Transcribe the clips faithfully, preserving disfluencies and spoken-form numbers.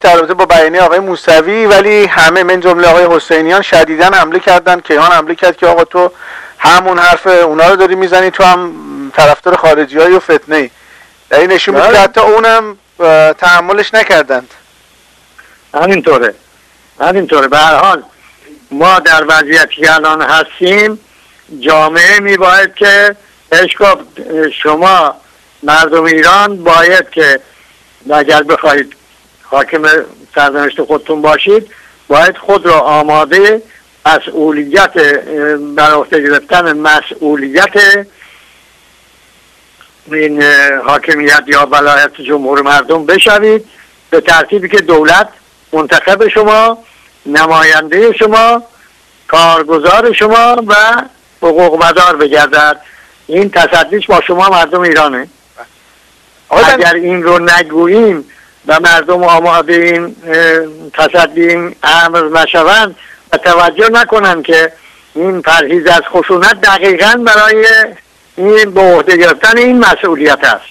در رابطه با بیانیه آقای موسوی، ولی همه من جمله آقای حسینیان شدیداً حمله کردن. کیهان حمله کرد که آقا تو همون حرف اونا رو داری میزنی، تو هم طرفدار خارجی‌های و فتنه‌ای. در این نشون میده که حتی اونم تحملش نکردند. همینطوره همینطوره به هر حال ما در وضعیتی که الان هستیم، جامعه میباید که اشکاف شما مردم ایران باید که اگر بخواید حاکم سرنوشت خودتون باشید، باید خود را آماده مسئولیت بر عهده گرفتن مسئولیت این حاکمیت یا ولایت جمهور مردم بشوید، به ترتیبی که دولت منتخب شما، نماینده شما، کارگزار شما و حقوق مدار بگردد. این تصدیش با شما مردم ایرانه. اگر این رو نگوییم و مردم آماده این تصدی این امر نشوند و توجه نکنن که این پرهیز از خشونت دقیقاً برای این به عهده گرفتن این مسئولیت است.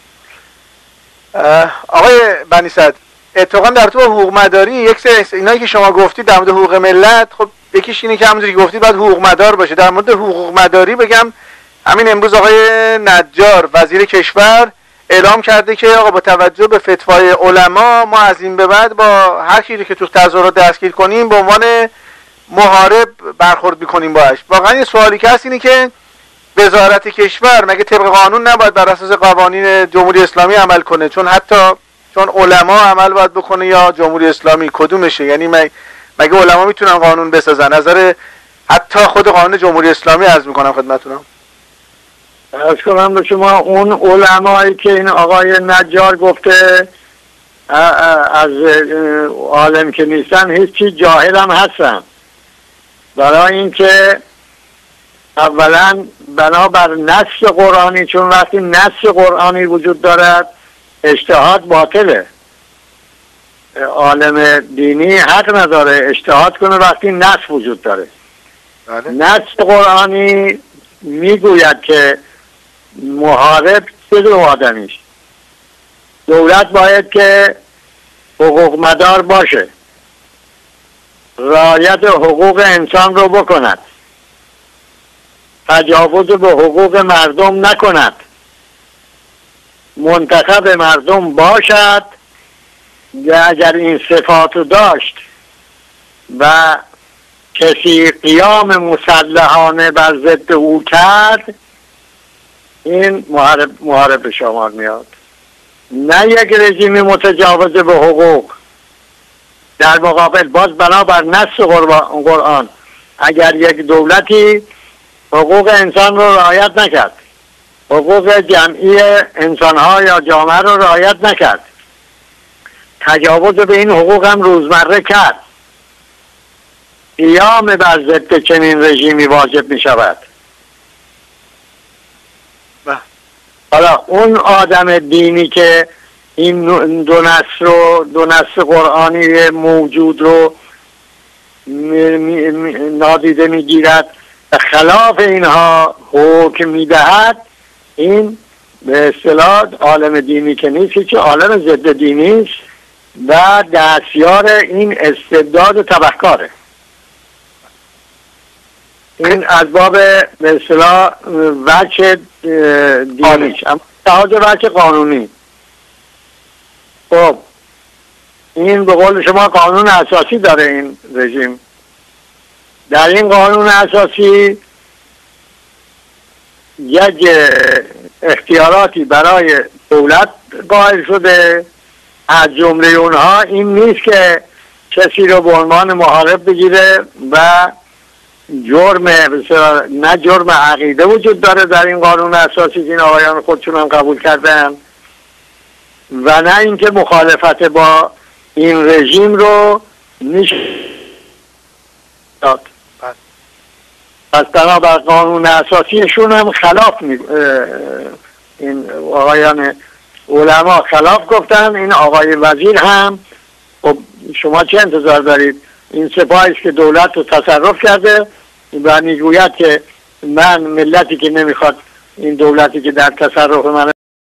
آقای بنی صدر، اتفاقا در تو حقوق مداری یک سری اینایی که شما گفتید در مورد حقوق ملت، خب یکیش اینه که همونجوری گفتید باید حقوق مدار باشه. در مورد حقوق مداری بگم همین امروز آقای نجار وزیر کشور اعلام کرده که آقا با توجه به فتوای علما ما از این به بعد با هر کی که تو تظاهرات دستگیر کنیم به عنوان محارب برخورد می‌کنیم باش. واقعا یه سوالی که هست اینه که وزارت کشور مگه طبق قانون نباید بر اساس قوانین جمهوری اسلامی عمل کنه؟ چون حتی چون علما عمل باید بکنه یا جمهوری اسلامی، کدومشه؟ یعنی مگه علما میتونن قانون بسازن؟ نظر حتی خود قانون جمهوری اسلامی عرض میکنم خدمتتون. عرض کنم به شما اون علمایی که این آقای نجار گفته از عالم که نیستن، هیچی جاهل هم هستن. برای اینکه اولا بنابر نص قرآنی، چون وقتی نص قرآنی وجود دارد اجتهاد باطله. عالم دینی حق نداره اجتهاد کنه وقتی نص وجود داره. بله. نص قرآنی میگوید که محارب چه آدمیش، دولت باید که حقوق مدار باشه، رعایت حقوق انسان رو بکند، تجاوز به حقوق مردم نکند، منتخب مردم باشد و اگر این صفات رو داشت و کسی قیام مسلحانه بر ضد او کرد، این محارب محارب به شمار میاد. نه یک رژیم متجاوز به حقوق. در مقابل باز بنابر نص قرآن اگر یک دولتی حقوق انسان رو رعایت نکرد، حقوق جمعی انسانها یا جامعه رو رعایت نکرد، تجاوز به این حقوق هم روزمره کرد، قیام بر ضد چنین رژیمی واجب می شود. حالا اون آدم دینی که این دو نص رو دو نص قرآنی موجود رو نادیده میگیرد و خلاف اینها حکم میدهد، این به اصطلاح عالم دینی که نیست، که عالم ضد دینی است و دستیار این استبداد تبهکاره. این از باب به اصطلاح وجه دینیش، اما لحاظ وجه قانونی، خب این به قول شما قانون اساسی داره این رژیم. در این قانون اساسی یک اختیاراتی برای دولت قائل شده، از جمله اونها این نیست که کسی رو به عنوان محارب بگیره و جرم نه جرم عقیده وجود داره در این قانون اساسی که این آقایان خودشون هم قبول کردن، و نه اینکه مخالفت با این رژیم رو میشه داد. پس بنابر قانون اساسیشون هم خلاف می... این آقایان علما خلاف گفتن. این آقای وزیر هم خب شما چه انتظار دارید؟ این سپاهی است که دولت رو تصرف کرده و میگوید که من ملتی که نمیخواد این دولتی که در تصرف من